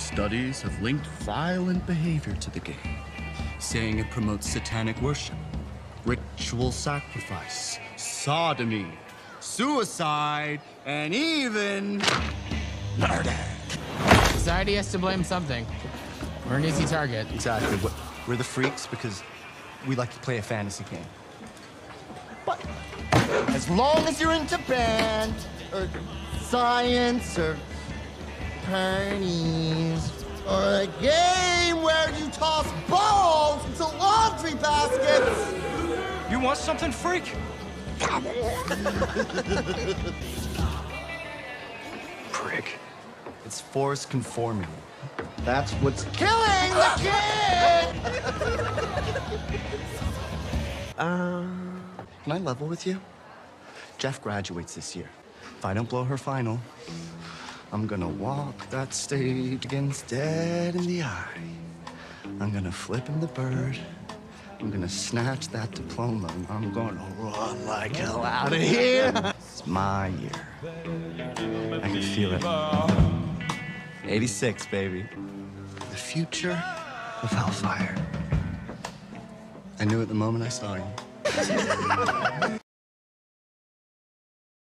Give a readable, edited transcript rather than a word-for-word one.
Studies have linked violent behavior to the game, saying it promotes satanic worship, ritual sacrifice, sodomy, suicide, and even murder. Society has to blame something. We're an easy target. Exactly. We're the freaks because we like to play a fantasy game. But as long as you're into band, or science, or parties, or a game where you toss balls into laundry baskets. You want something, freak? Prick. It's forced conformity. That's what's killing the kid! Can I level with you? Jeff graduates this year. If I don't blow her final, I'm gonna walk that stage against dead in the eye. I'm gonna flip him the bird. I'm gonna snatch that diploma, and I'm gonna run like hell out of here. It's my year. I can feel it. 86, baby. The future of Hellfire. I knew it the moment I saw you.